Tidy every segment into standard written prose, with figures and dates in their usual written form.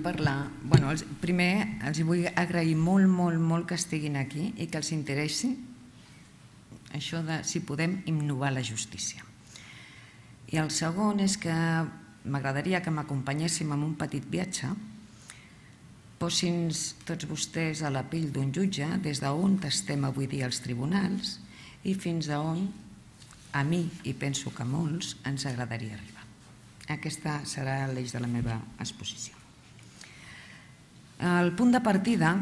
parlar. Primer, els vull agrair molt, molt, molt que estiguin aquí i que els interessi això de si podem innovar la justícia. I el segon és que m'agradaria que m'acompanyéssim en un petit viatge. Posin tots vostès a la pell d'un jutge des d'on estem avui dia als tribunals i fins a on a mi, i penso que a molts, ens agradaria arribar. Aquesta serà l'eix de la meva exposició. El punt de partida,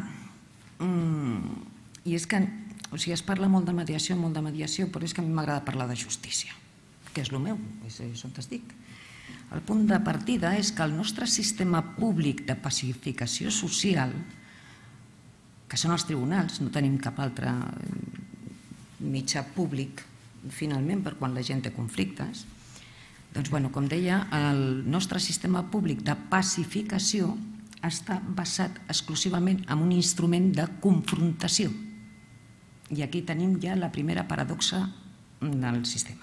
i és que es parla molt de mediació, però és que a mi m'agrada parlar de justícia, que és el meu, és on es dic. El punt de partida és que el nostre sistema públic de pacificació social, que són els tribunals, no tenim cap altre mitjà públic, finalment, per quan la gent té conflictes, doncs, com deia, el nostre sistema públic de pacificació està basat exclusivament en un instrument de confrontació. I aquí tenim ja la primera paradoxa del sistema.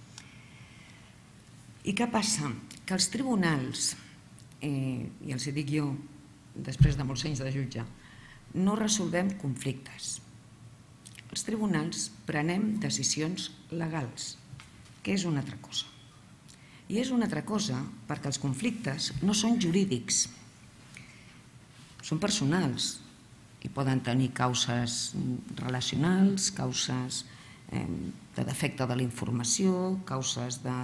I què passa? Que els tribunals, i els hi dic jo, després de molts anys de jutge, no resolvem conflictes. Els tribunals prenem decisions legals, que és una altra cosa. I és una altra cosa perquè els conflictes no són jurídics, són personals i poden tenir causes relacionals, causes de defecte de la informació, causes de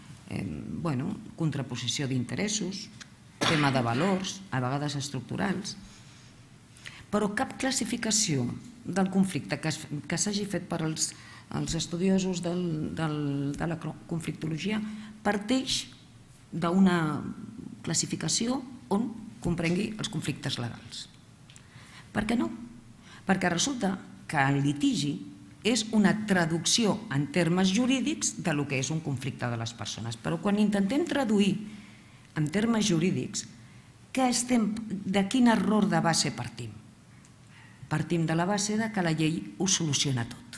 contraposició d'interessos, tema de valors, a vegades estructurals. Però cap classificació del conflicte que s'hagi fet per als estudiosos de la conflictologia parteix d'una classificació on comprengui els conflictes legals. Per què no? Perquè resulta que el litigi és una traducció en termes jurídics del que és un conflicte de les persones. Però quan intentem traduir en termes jurídics, de quin error de base partim? Partim de la base que la llei ho soluciona tot.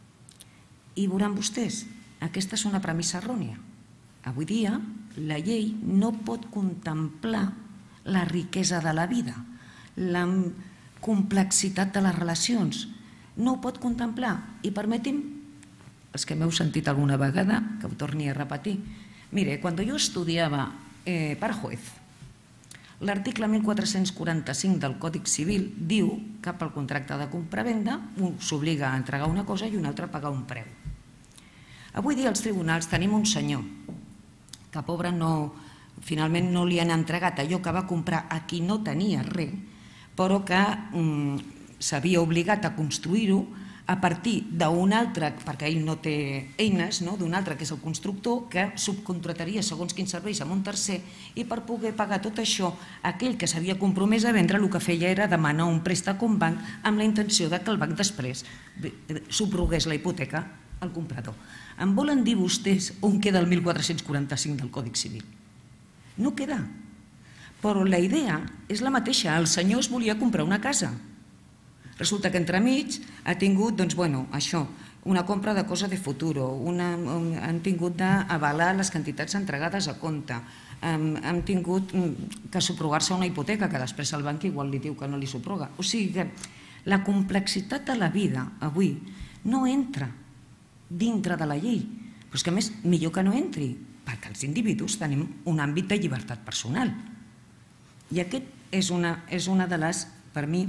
I veuran vostès, aquesta és una premissa errònia. Avui dia, la llei no pot contemplar la riquesa de la vida, la complexitat de les relacions. No ho pot contemplar. I permeti'm, els que m'heu sentit alguna vegada, que ho torni a repetir. Mire, quan jo estudiava para juez, l'article 1445 del Còdic Civil diu que pel contracte de compra-venda un s'obliga a entregar una cosa i un altre a pagar un preu. Avui dia als tribunals tenim un senyor que, pobre, finalment no li han entregat allò que va comprar a qui no tenia res, però que s'havia obligat a construir-ho a partir d'un altre, perquè ell no té eines, d'un altre que és el constructor, que subcontrataria segons quins serveis amb un tercer, i per poder pagar tot això, aquell que s'havia compromès a vendre el que feia era demanar un préstec a un banc amb la intenció que el banc després subrogués la hipoteca al comprador. Em volen dir vostès on queda el 1445 del Còdic Civil? No queda. Però la idea és la mateixa. El senyor es volia comprar una casa. Resulta que entremig ha tingut, això, una compra de cosa de futuro, han tingut d'avalar les quantitats entregades a compte, han tingut que subrogar-se una hipoteca que després el banc igual li diu que no li subroga. O sigui que la complexitat de la vida avui no entra dintre de la llei, però és que a més millor que no entri, perquè els individus tenim un àmbit de llibertat personal. I aquest és una de les, per mi,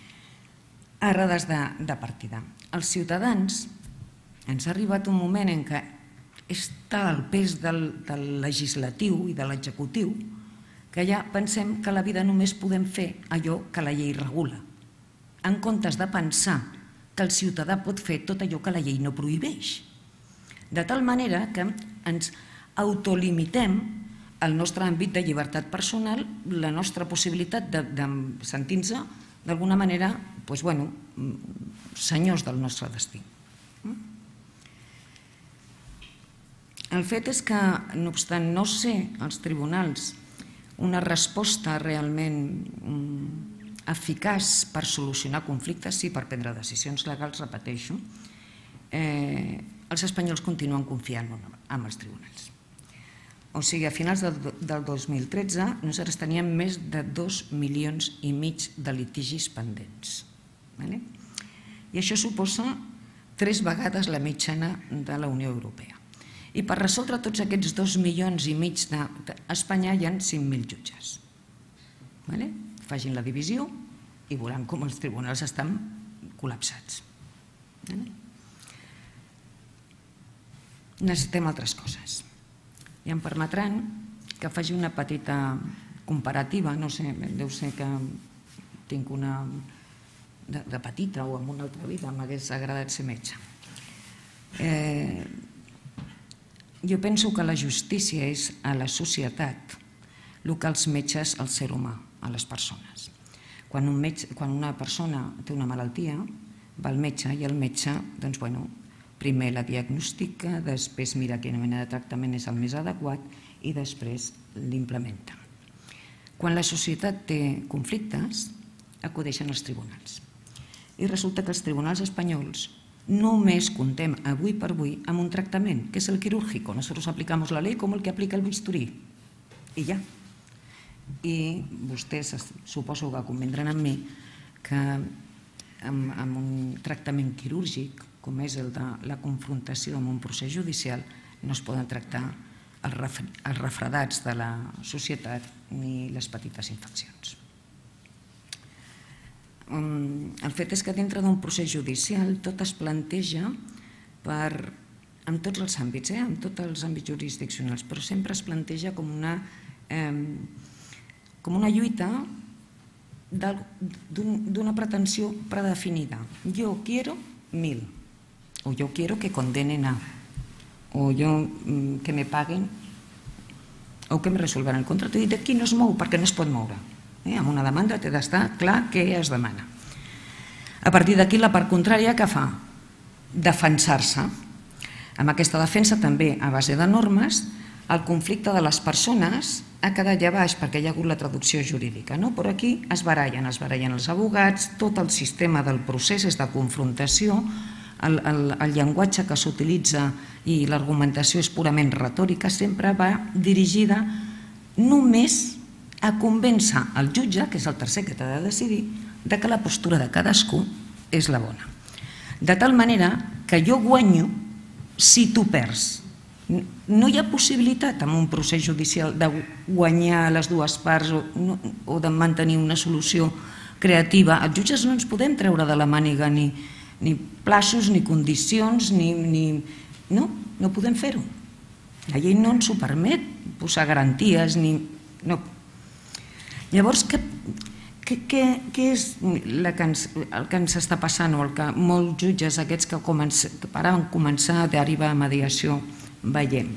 errades de partida. Els ciutadans ens ha arribat un moment en què està el pes del legislatiu i de l'executiu que ja pensem que a la vida només podem fer allò que la llei regula, en comptes de pensar que el ciutadà pot fer tot allò que la llei no prohibeix. De tal manera que ens autolimitem el nostre àmbit de llibertat personal, la nostra possibilitat de sentir-nos d'alguna manera senyors del nostre destí. El fet és que, no obstant no ser els tribunals una resposta realment eficaç per solucionar conflictes, sí, per prendre decisions legals, repeteixo, els espanyols continuen confiant en els tribunals. O sigui, a finals del 2013 nosaltres teníem més de 2,5 milions de litigis pendents. I això suposa 3 vegades la mitjana de la Unió Europea. I per resoldre tots aquests 2,5 milions d'Espanya hi ha 5.000 jutges. Facin la divisió i veuran com els tribunals estan col·lapsats. Necessitem altres coses. I em permetran que faci una petita comparativa, no sé, deu ser que tinc una de petita o en una altra vida m'hagués agradat ser metge. Jo penso que la justícia és a la societat el que els metges al ser humà, a les persones. Quan una persona té una malaltia, va al metge i el metge, doncs, primer la diagnostica, després mira quina mena de tractament és el més adequat i després l'implementa. Quan la societat té conflictes, acudeixen als tribunals. I resulta que els tribunals espanyols només contem avui per avui amb un tractament, que és el quirúrgico. Nosotros aplicamos la ley como el que aplica el bisturí. I ja. I vostès suposo que convindran amb mi que amb un tractament quirúrgic, com és el de la confrontació amb un procés judicial, no es poden tractar els refredats de la societat ni les petites infeccions. El fet és que dintre d'un procés judicial tot es planteja en tots els àmbits, en tots els àmbits jurisdiccionals, però sempre es planteja com una lluita d'una pretensió predefinida. Yo quiero 1.000, o yo quiero que condenen a, o yo que me paguen, o que me resolveran el contracte. I d'aquí no es mou perquè no es pot moure. Amb una demanda té d'estar clar què es demana. A partir d'aquí la part contrària què fa? Defensar-se. Amb aquesta defensa també a base de normes el conflicte de les persones ha quedat allà baix perquè hi ha hagut la traducció jurídica, però aquí es barallen els advocats, tot el sistema del procés és de confrontació, el llenguatge que s'utilitza i l'argumentació és purament retòrica, sempre va dirigida només a convèncer el jutge, que és el tercer que t'ha de decidir, que la postura de cadascú és la bona. De tal manera que jo guanyo si tu perds. No hi ha possibilitat en un procés judicial de guanyar les dues parts o de mantenir una solució creativa. Els jutges no ens podem treure de la màniga ni plaços, ni condicions, no podem fer-ho. La llei no ens ho permet, posar garanties, no. Llavors, què és el que ens està passant o el que molts jutges aquests que ara van començar a derivar a mediació veiem?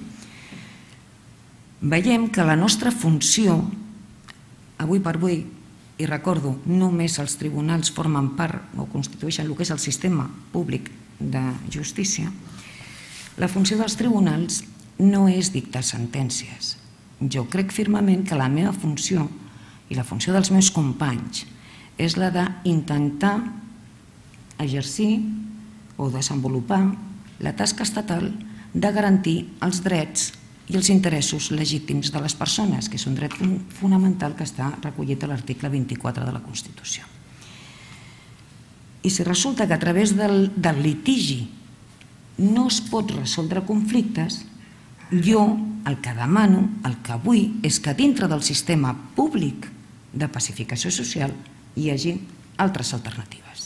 Veiem que la nostra funció, avui per avui, i recordo, només els tribunals formen part o constitueixen el que és el sistema públic de justícia, la funció dels tribunals no és dictar sentències. Jo crec firmament que la meva funció i la funció dels meus companys és la d'intentar exercir o desenvolupar la tasca estatal de garantir els drets i els interessos legítims de les persones, que és un dret fonamental que està recollit a l'article 24 de la Constitució. I si resulta que a través del litigi no es pot resoldre conflictes, jo el que demano, el que vull, és que dintre del sistema públic de pacificació social hi hagi altres alternatives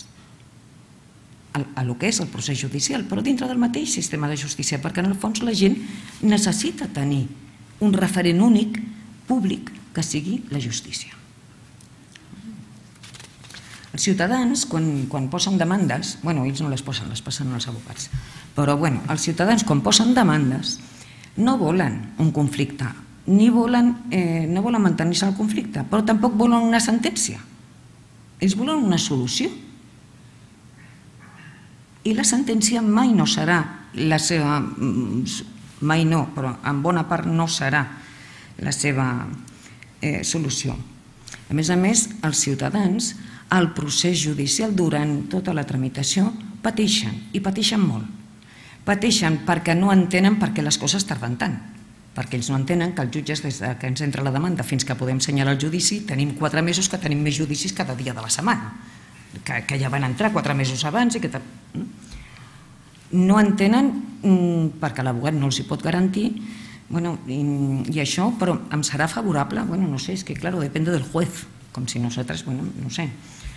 a lo que és el procés judicial, però dintre del mateix sistema de justícia, perquè en el fons la gent necessita tenir un referent únic públic que sigui la justícia. Els ciutadans, quan posen demandes, ells no les posen, les passen als advocats, però els ciutadans quan posen demandes no volen un conflicte, no volen mantenir-se el conflicte, però tampoc volen una sentència. Ells volen una solució. I la sentència mai no serà la seva, mai no, però en bona part no serà la seva solució. A més, els ciutadans, al procés judicial durant tota la tramitació, pateixen, i pateixen molt. Pateixen perquè no entenen per què les coses tarden tant. perquè ells no entenen que els jutges, des que ens entra la demanda fins que podem senyalar el judici, tenim 4 mesos que tenim més judicis cada dia de la setmana, que ja van entrar 4 mesos abans i que... No entenen perquè l'abogat no els hi pot garantir i això, però em serà favorable? No sé, és que claro, depende del juez, com si nosaltres, no sé.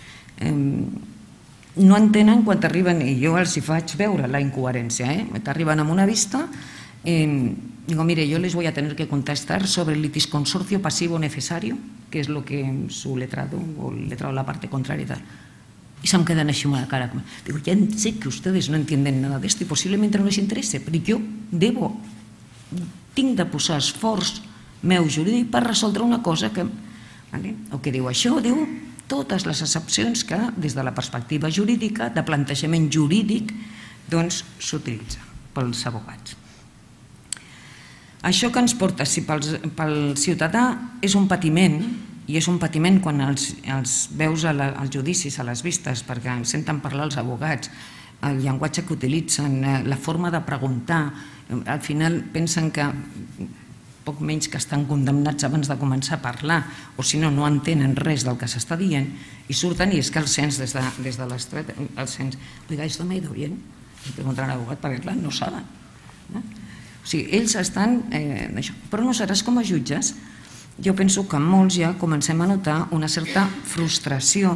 No entenen quan t'arriben, i jo els hi faig veure la incoherència, t'arriben amb una vista, digo, mire, yo les voy a tener que contestar sobre el litisconsorcio pasivo necesario, que es lo que su letrado o el letrado de la parte contraria y tal. Y se me quedan así una cara. Digo, ya sé que ustedes no entienden nada de esto y posiblemente no les interese, però jo tinc de posar esforç meu jurídic per resoldre una cosa que... El que diu això, diu totes les excepcions que, des de la perspectiva jurídica, de plantejament jurídic, doncs s'utilitza pels abogats. Això que ens porta, si pel ciutadà és un patiment, i és un patiment quan els veus als judicis, a les vistes, perquè senten parlar els abogats, el llenguatge que utilitzen, la forma de preguntar, al final pensen que poc menys que estan condemnats abans de començar a parlar, o si no, no entenen res del que s'està dient, i surten i és que el cens des de l'estret, el cens, oiga, ¿esto me ha ido bien? I pregunten a l'abogat, perquè clar, no saben. O sigui, ells estan... Però nosaltres com a jutges, jo penso que molts ja comencem a notar una certa frustració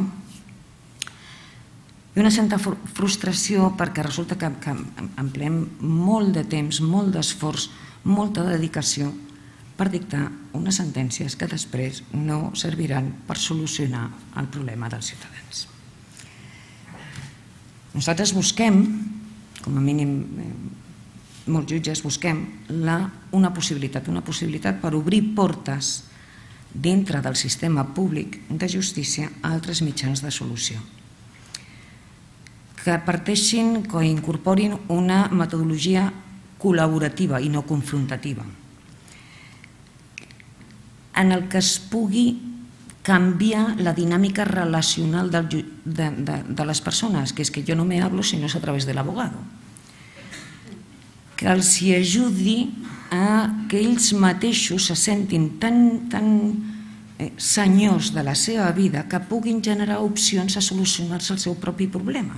perquè resulta que empleem molt de temps, molt d'esforç, molta dedicació per dictar unes sentències que després no serviran per solucionar el problema dels ciutadans. Nosaltres busquem, com a mínim molts jutges busquem, una possibilitat per obrir portes dintre del sistema públic de justícia a altres mitjans de solució, que parteixin, que incorporin una metodologia col·laborativa i no confrontativa, en el que es pugui canviar la dinàmica relacional de les persones, que és que jo no me hablo si no és a través de l'abogado, que els hi ajudi a que ells mateixos se sentin tan senyors de la seva vida que puguin generar opcions a solucionar-se el seu propi problema.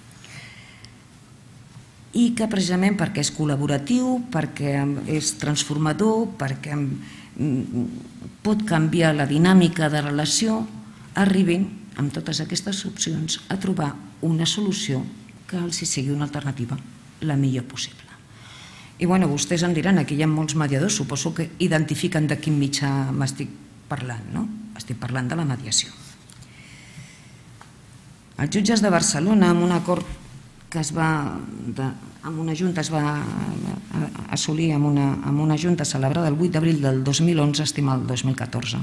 I que precisament perquè és col·laboratiu, perquè és transformador, perquè pot canviar la dinàmica de relació, arribin amb totes aquestes opcions a trobar una solució que els sigui una alternativa la millor possible. I vostès em diran, aquí hi ha molts mediadors, suposo que identifiquen de quin mitjà m'estic parlant, no? Estic parlant de la mediació. Els jutges de Barcelona, amb un acord que amb una junta es va assolir amb una junta celebrada el 8 d'abril del 2011, estima el 2014,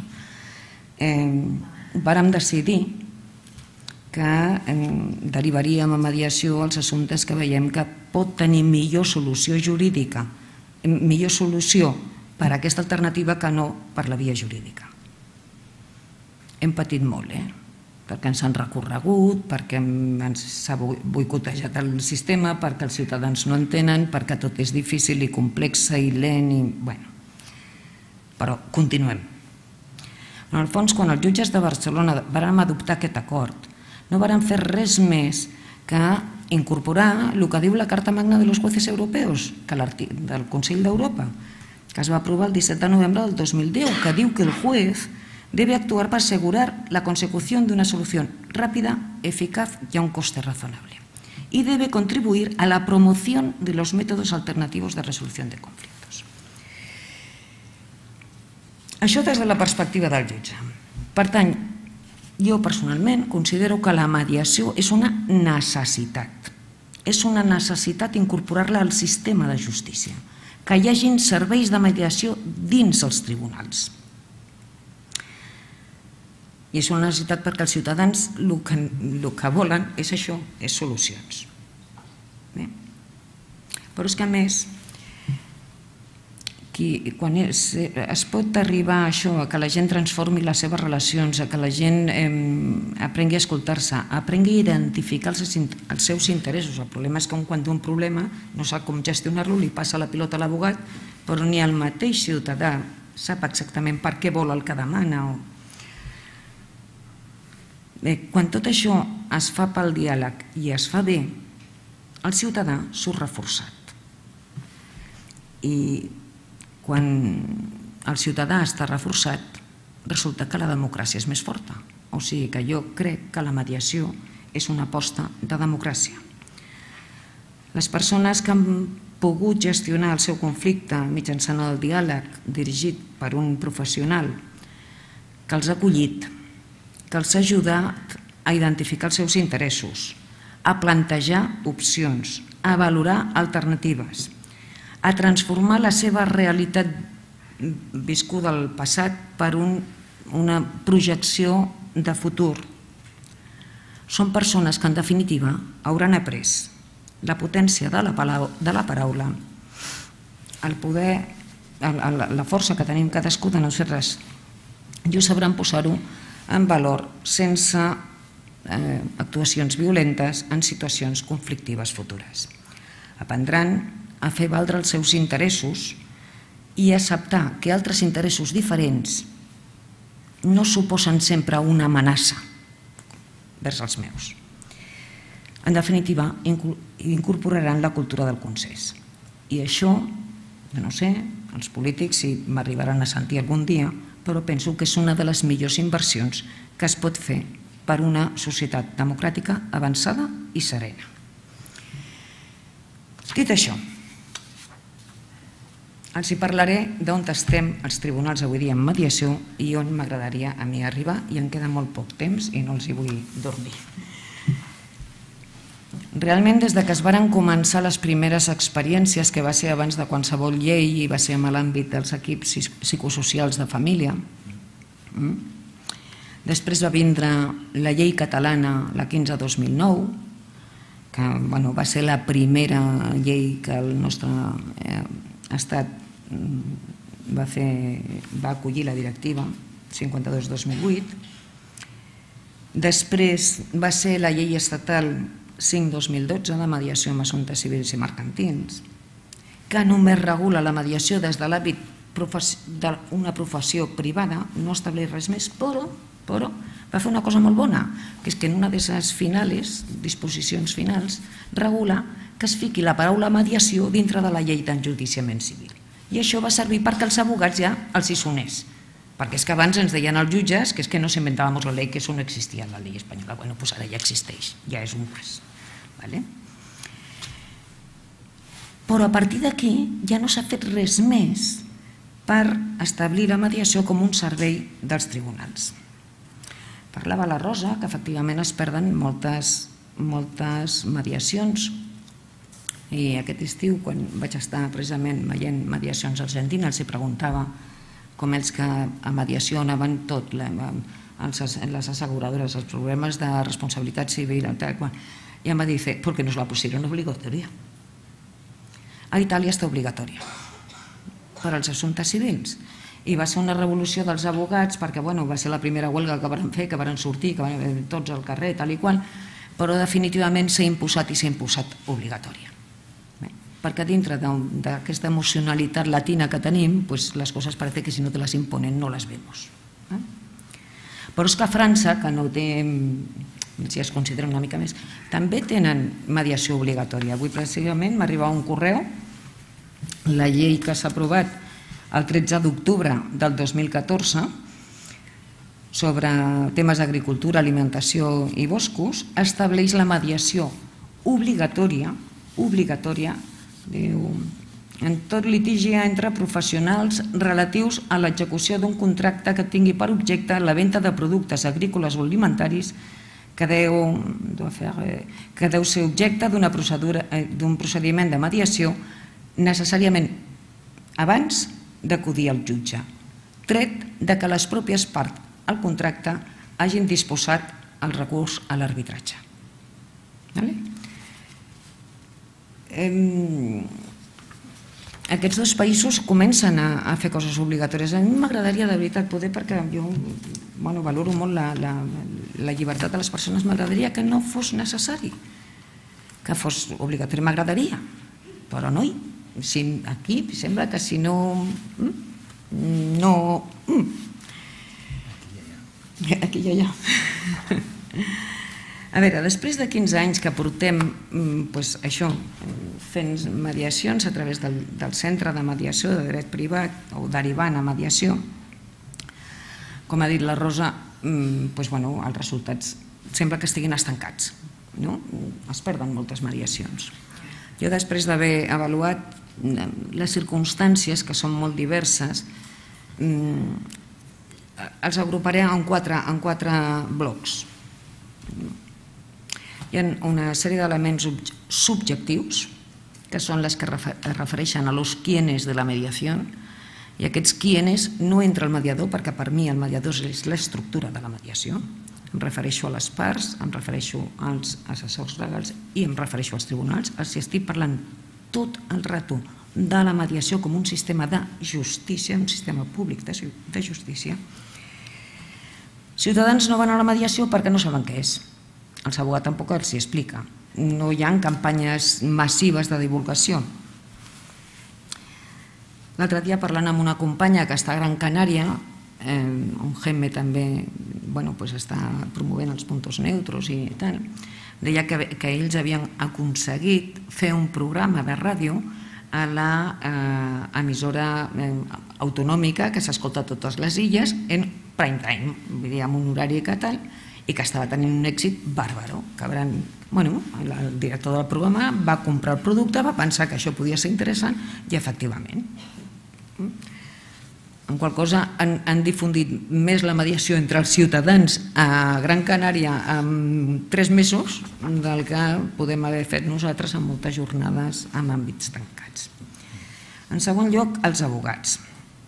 vàrem decidir que derivaríem a mediació els assumptes que veiem que pot tenir millor solució jurídica, millor solució per a aquesta alternativa que no per la via jurídica. Hem patit molt, perquè ens han recorregut, perquè s'ha boicotejat el sistema, perquè els ciutadans no entenen, perquè tot és difícil i complex i lent, però continuem. En el fons, quan els jutges de Barcelona vàrem adoptar aquest acord, no varen fer res més que incorporar el que diu la Carta Magna de los Jueces Europeos del Consell d'Europa, que es va aprovar el 17 de novembre del 2010, que diu que el juez debe actuar para asegurar la consecución de una solución rápida, eficaz y a un coste razonable. Y debe contribuir a la promoción de los métodos alternativos de resolución de conflictos. Això des de la perspectiva del jutge. Per tant, jo personalment considero que la mediació és una necessitat. És una necessitat incorporar-la al sistema de justícia, que hi hagin serveis de mediació dins els tribunals. I és una necessitat perquè els ciutadans el que volen és això, és solucions. Però és que a més, quan es pot arribar a això, a que la gent transformi les seves relacions, a que la gent aprengui a escoltar-se, aprengui a identificar els seus interessos. El problema és que quan té un problema no sap com gestionar-lo, li passa la pilota a l'abogat però ni el mateix ciutadà sap exactament per què vol el que demana. Quan tot això es fa pel diàleg i es fa bé, el ciutadà surt reforçat. I quan el ciutadà està reforçat, resulta que la democràcia és més forta. O sigui que jo crec que la mediació és una aposta de democràcia. Les persones que han pogut gestionar el seu conflicte mitjançant el diàleg dirigit per un professional que els ha acollit, que els ha ajudat a identificar els seus interessos, a plantejar opcions, a valorar alternatives, a transformar la seva realitat viscuda al passat per una projecció de futur. Són persones que, en definitiva, hauran après la potència de la paraula, el poder, la força que tenim cadascú de no fer res, i ho sabran posar-ho en valor sense actuacions violentes en situacions conflictives futures. Aprendran a fer valdre els seus interessos i acceptar que altres interessos diferents no suposen sempre una amenaça vers els meus. En definitiva, incorporaran la cultura del consens. I això, jo no sé, els polítics si m'arribaran a sentir algun dia, però penso que és una de les millors inversions que es pot fer per una societat democràtica avançada i serena. Dit això, els hi parlaré d'on estem els tribunals avui dia en mediació i on m'agradaria a mi arribar, i em queda molt poc temps i no els hi vull dormir. Realment, des que es varen començar les primeres experiències, que va ser abans de qualsevol llei i va ser en l'àmbit dels equips psicosocials de família, després va vindre la llei catalana, la 15/2009, que va ser la primera llei que el nostre estat va acollir la directiva 52/2008. Després va ser la llei estatal 5/2012 de mediació en assumptes civils i mercantils, que només regula la mediació des de l'àmbit d'una professió privada, no estableix res més, però va fer una cosa molt bona, que és que en una de les disposicions finals regula que es fiqui la paraula mediació dintre de la llei d'enjudiciament civil. I això va servir perquè els advocats ja els hi sonés. Perquè és que abans ens deien els jutges que és que no s'inventàvem la llei, que això no existia en la llei espanyola. Bé, doncs ara ja existeix, ja és un pas. Però a partir d'aquí ja no s'ha fet res més per establir la mediació com un servei dels tribunals. Parlava la Rosa que efectivament es perden moltes mediacions, i aquest estiu, quan vaig estar precisament veient mediacions argentines, els preguntava com ells que a mediació anaven tot, les asseguradores, els problemes de responsabilitat civil, i em va dir, ¿por qué nos la pusieron obligatoria? A Itàlia està obligatòria per als assumptes civils, i va ser una revolució dels advocats perquè va ser la primera huelga que van fer, que van sortir, que van haver tots al carrer, tal i qual, però definitivament s'ha imposat obligatòria. Perquè dintre d'aquesta emocionalitat latina que tenim, les coses parece que si no te las imponen no las vemos. Però és que a França, que no té, si es considera una mica més, també tenen mediació obligatòria. Avui precisament m'arriba un correu, la llei que s'ha aprovat el 13 d'octubre del 2014 sobre temes d'agricultura, alimentació i boscos, estableix la mediació obligatòria en tot litigi entre professionals relatius a l'execució d'un contracte que tingui per objecte la venda de productes agrícoles o alimentaris que deu ser objecte d'un procediment de mediació necessàriament abans d'acudir al jutge, tret que les pròpies parts al contracte hagin disposat el recurs a l'arbitratge. Aquests dos països comencen a fer coses obligatòries. A mi m'agradaria de veritat poder, perquè jo valoro molt la llibertat de les persones, m'agradaria que no fos necessari que fos obligatori, m'agradaria, però no aquí sembla que si no... Aquí i allà. A veure, després de 15 anys que portem això, fent mediacions a través del Centre de Mediació de Dret Privat o derivant a mediació, com ha dit la Rosa, els resultats sembla que estiguin estancats, es perden moltes mediacions. Jo, després d'haver avaluat les circumstàncies, que són molt diverses, els agruparé en quatre blocs. Hi ha una sèrie d'elements subjectius, que són les que es refereixen a los quiénes de la mediació, i aquests quiénes no entra el mediador, perquè per mi el mediador és l'estructura de la mediació. Em refereixo a les parts, em refereixo als assessors legals i em refereixo als tribunals. Els estic parlant tot el rato de la mediació com un sistema de justícia, un sistema públic de justícia. Ciutadans no van a la mediació perquè no saben què és. El seu abogat tampoc els hi explica. No hi ha campanyes massives de divulgació. L'altre dia, parlant amb una companya que està a Gran Canària, on GEME també està promovent els puntos neutros i tal, deia que ells havien aconseguit fer un programa de ràdio a l'emissora autonòmica que s'escolta a totes les illes en prime time, vull dir, amb un horari que tal, i que estava tenint un èxit bàrbaro. El director del programa va comprar el producte, va pensar que això podia ser interessant i efectivament. En qual cosa han difundit més la mediació entre els ciutadans a Gran Canària en 3 mesos del que podem haver fet nosaltres en moltes jornades en àmbits tancats. En segon lloc, els abogats.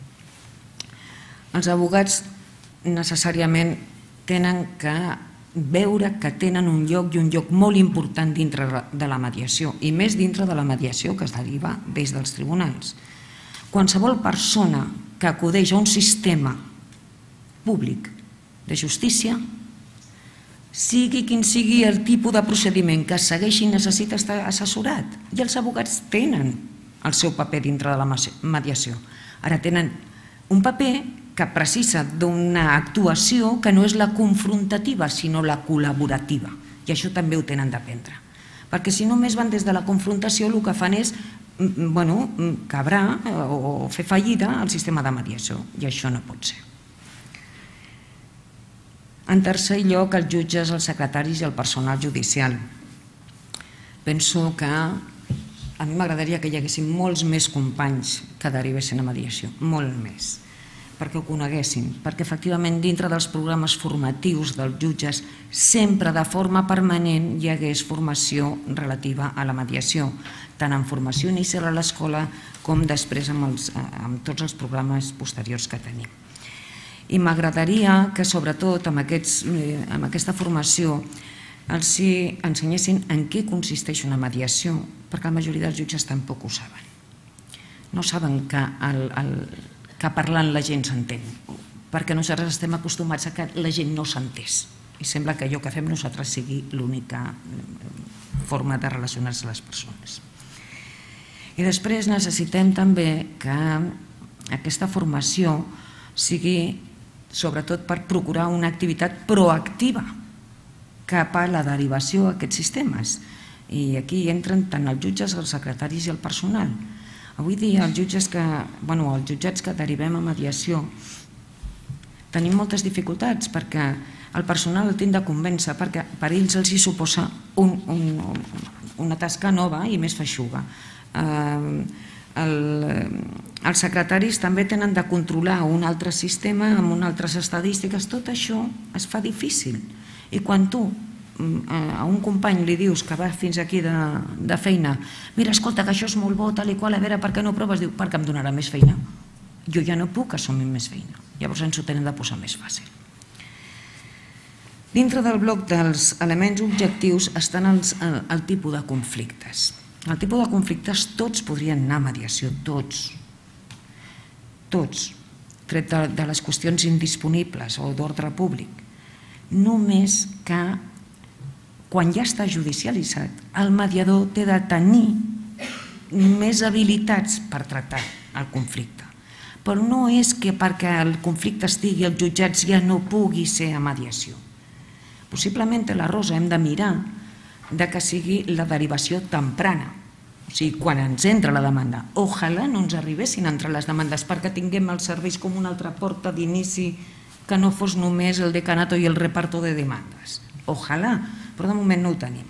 Els abogats necessàriament tenen que veure que tenen un lloc i un lloc molt important dintre de la mediació, i més dintre de la mediació que es deriva des dels tribunals. Qualsevol persona que acudeix a un sistema públic de justícia, sigui quin sigui el tipus de procediment que segueixi, necessita estar assessorat. I els abogats tenen el seu paper dintre de la mediació. Ara tenen un paper que precisa d'una actuació que no és la confrontativa, sinó la col·laborativa. I això també ho tenen d'aprendre. Perquè si només van des de la confrontació, el que fan és quebrar o fer fallida el sistema de mediació, i això no pot ser. En tercer lloc, els jutges, els secretaris i el personal judicial. Penso que a mi m'agradaria que hi haguessin molts més companys que derivessin a mediació, molt més, perquè ho coneguessin, perquè efectivament dintre dels programes formatius dels jutges sempre de forma permanent hi hagués formació relativa a la mediació, tant en formació inicial a l'escola com després amb tots els programes posteriors que tenim. I m'agradaria que sobretot amb aquesta formació els ensenyessin en què consisteix una mediació, perquè la majoria dels jutges tampoc ho saben. No saben que parlant la gent s'entén, perquè nosaltres estem acostumats a que la gent no s'entés i sembla que allò que fem nosaltres sigui l'única forma de relacionar-se a les persones. I després necessitem també que aquesta formació sigui sobretot per procurar una activitat proactiva cap a la derivació a aquests sistemes. I aquí entren tant els jutges, els secretaris i el personal. Avui dia els jutjats que derivem a mediació tenim moltes dificultats perquè el personal el tinc de convèncer, perquè per ells els hi suposa una tasca nova i més feixuga. Els secretaris també tenen de controlar un altre sistema amb unes altres estadístiques. Tot això es fa difícil. I quan tu a un company li dius que va fins aquí de feina, mira, escolta, que això és molt bo, tal i qual, a veure, per què no proves? Diu, perquè em donarà més feina. Jo ja no puc assumir més feina. Llavors ens ho tenen de posar més fàcil. Dintre del bloc dels elements objectius estan el tipus de conflictes. El tipus de conflictes tots podrien anar a mediació, tots. Tots, tret de les qüestions indisponibles o d'ordre públic. Només que quan ja està judicialitzat, el mediador té de tenir més habilitats per tractar el conflicte. Però no és que perquè el conflicte estigui als jutjats ja no pugui ser a mediació. Possiblement a la Rosa hem de mirar que sigui la derivació temprana, o sigui, quan ens entra la demanda. Ojalà no ens arribessin a entrar les demandes perquè tinguem els serveis com una altra porta d'inici que no fos només el decanato i el reparto de demandes. Ojalà, però de moment no ho tenim.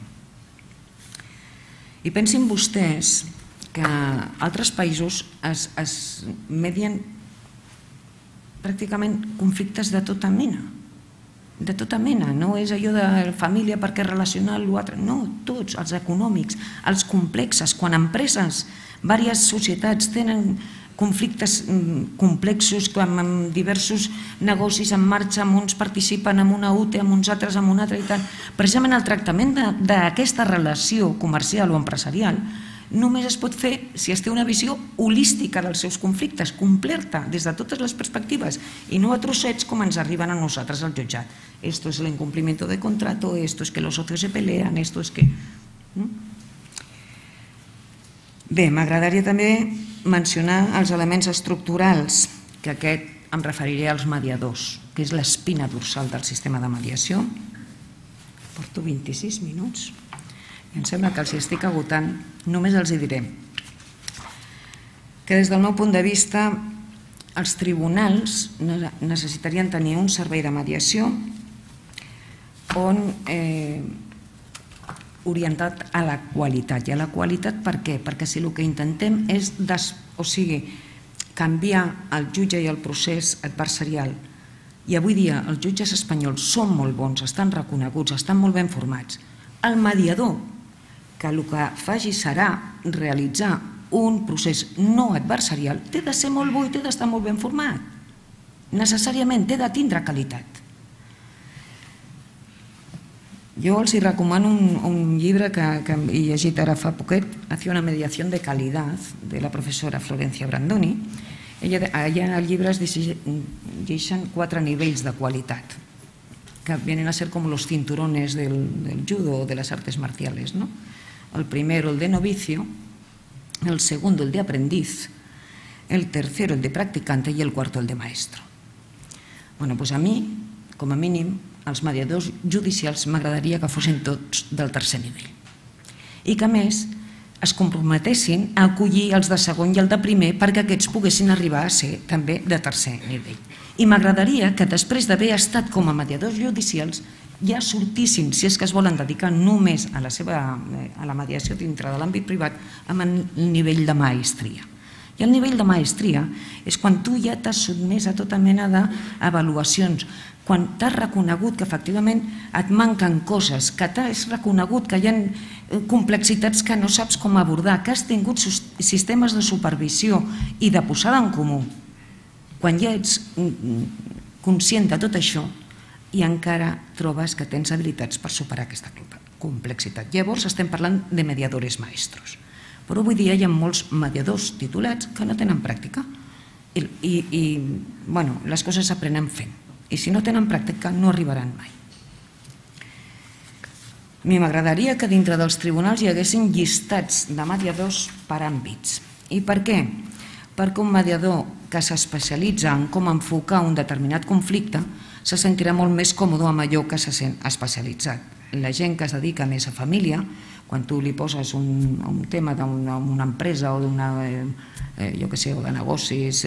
I pensin vostès que altres països es medien pràcticament conflictes de tota mena. De tota mena, no és allò de família perquè és relacional o altre, no, tots, els econòmics, els complexes, quan empreses, diverses societats tenen conflictes complexos amb diversos negocis en marxa, amb uns participen en una UTE, amb uns altres en una altra i tal, precisament el tractament d'aquesta relació comercial o empresarial només es pot fer si es té una visió holística dels seus conflictes, completa des de totes les perspectives i no a trossets com ens arriben a nosaltres al jutjat. Esto es el incumplimiento de contrato, esto es que los socios se pelean, esto es que... Bé, m'agradaria també mencionar els elements estructurals, que aquest em referiré als mediadors, que és l'espina dorsal del sistema de mediació. Porto 26 minuts. I em sembla que els estic agotant. Només els diré que des del meu punt de vista els tribunals necessitarien tenir un servei de mediació orientat a la qualitat. I a la qualitat per què? Perquè si el que intentem és canviar el jutge i el procés adversarial, i avui dia els jutges espanyols són molt bons, estan reconeguts, estan molt ben formats, el mediador que el que faci serà realitzar un procés no adversarial, té de ser molt bo i té d'estar molt ben format. Necessàriament té de tindre qualitat. Jo els recomano un llibre que he llegit ara fa poquet, Hacia una mediación de calidad, de la professora Florencia Brandoni. Allà al llibre es llegeixen 4 nivells de qualitat, que vienen a ser como los cinturones del judo o de las artes marciales, ¿no? El primero, el de novicio, el segundo, el de aprendiz, el tercero, el de practicante y el cuarto, el de maestro. Bueno, doncs a mi, com a mínim, els mediadors judicials m'agradaria que fossin tots del tercer nivell i que, a més, es comprometessin a acollir els de segon i el de primer perquè aquests poguessin arribar a ser també de tercer nivell. I m'agradaria que després d'haver estat com a mediadors judicials ja sortissin, si és que es volen dedicar només a la mediació dintre de l'àmbit privat, amb el nivell de maestria. I el nivell de maestria és quan tu ja t'has sotmès a tota mena d'avaluacions, quan t'has reconegut que efectivament et manquen coses, que t'has reconegut que hi ha complexitats que no saps com abordar, que has tingut sistemes de supervisió i de posada en comú. Quan ja ets conscient de tot això, i encara trobes que tens habilitats per superar aquesta complexitat. Llavors estem parlant de mediadores maestros. Però avui dia hi ha molts mediadors titulats que no tenen pràctica i les coses s'aprenen fent. I si no tenen pràctica no arribaran mai. A mi m'agradaria que dintre dels tribunals hi haguessin llistats de mediadors per àmbits. I per què? Perquè un mediador que s'especialitza en com enfocar un determinat conflicte se sentirà molt més còmode amb allò que se sent especialitzat. La gent que es dedica més a família, quan tu li poses un tema d'una empresa o de negocis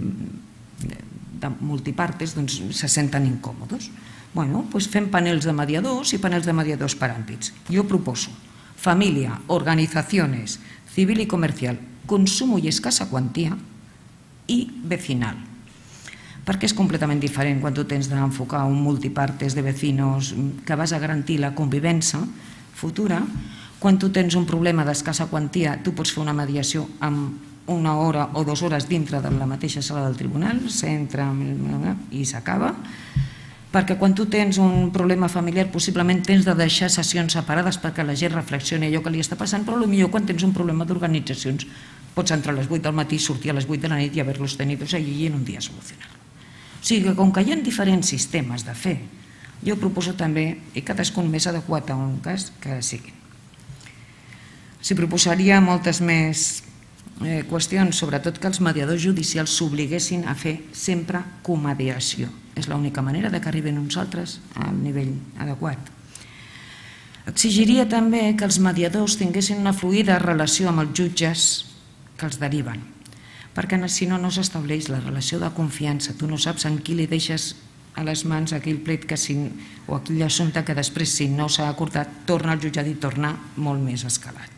de multipartes, doncs se senten incòmodes. Doncs fem panels de mediadors i panels de mediadors per àmbits. Jo proposo família, organizaciones, civil y comercial, consumo y escasa cuantía i vecinal. Perquè és completament diferent quan tu tens d'enfocar un multipartes de vecinos que vas a garantir la convivència futura. Quan tu tens un problema d'escassa quantia, tu pots fer una mediació amb 1 hora o 2 hores dintre de la mateixa sala del tribunal, s'entra i s'acaba. Perquè quan tu tens un problema familiar possiblement tens de deixar sessions separades perquè la gent reflexioni allò que li està passant, però potser quan tens un problema d'organitzacions pots entrar a les 8 del matí, sortir a les 8 de la nit i haver-los tenidos allí en un dia solucionat. O sigui que com que hi ha diferents sistemes de fer, jo proposo també, i cadascun més adequat a un cas, que siguin. S'hi proposaria moltes més qüestions, sobretot que els mediadors judicials s'obliguessin a fer sempre comediació. És l'única manera que arribin uns altres al nivell adequat. Exigiria també que els mediadors tinguessin una fluida relació amb els jutges que els deriven, perquè si no, no s'estableix la relació de confiança. Tu no saps en qui li deixes a les mans aquell plet o aquell assumpte que després, si no s'ha acordat, torna al jutjat i torna molt més escalat.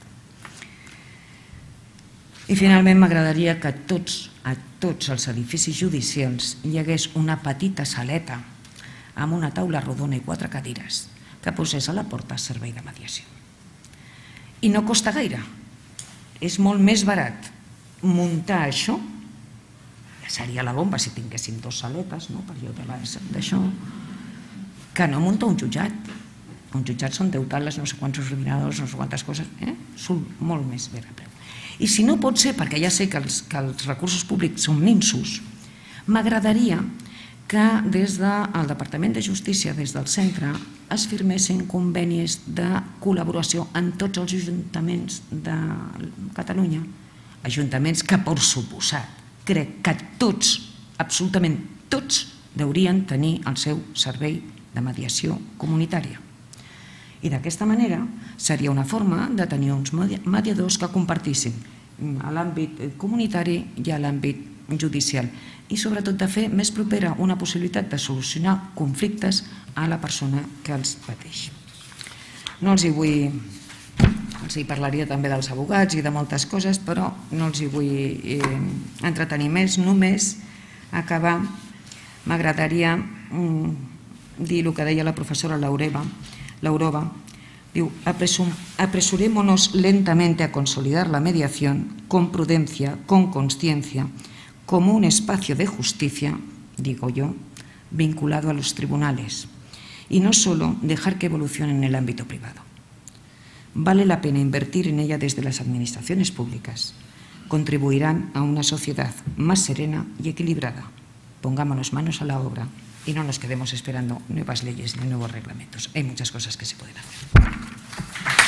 I finalment m'agradaria que a tots els edificis judicials hi hagués una petita saleta amb una taula rodona i 4 cadires que posés a la porta servei de mediació. I no costa gaire, és molt més barat muntar això, ja seria la bomba si tinguéssim 2 saletes, per allò d'això, que no muntar un jutjat. Un jutjat són 10 taules, no sé quants ordinadors, no sé quantes coses, surt molt més bé de preu. I si no pot ser, perquè ja sé que els recursos públics són minsos, m'agradaria que des del Departament de Justícia, des del centre, es firmessin convenis de col·laboració en tots els ajuntaments de Catalunya, ajuntaments que, per suposat, crec que tots, absolutament tots, deurien tenir el seu servei de mediació comunitària. I d'aquesta manera seria una forma de tenir uns mediadors que compartissin a l'àmbit comunitari i a l'àmbit judicial i sobretot de fer més propera una possibilitat de solucionar conflictes a la persona que els pateix. No els hi vull... Els hi parlaria també dels advocats i de moltes coses, però no els hi vull entretenir més. Només acabar, m'agradaria dir el que deia la professora Laurova, diu, apresurémonos lentamente a consolidar la mediación con prudencia, con consciencia, como un espacio de justicia, digo yo, vinculado a los tribunales, y no solo dejar que evolucione en el ámbito privado. Vale la pena invertir en ella desde las administraciones públicas. Contribuirán a una sociedad más serena y equilibrada. Pongámonos manos a la obra y no nos quedemos esperando nuevas leyes ni nuevos reglamentos. Hay muchas cosas que se pueden hacer.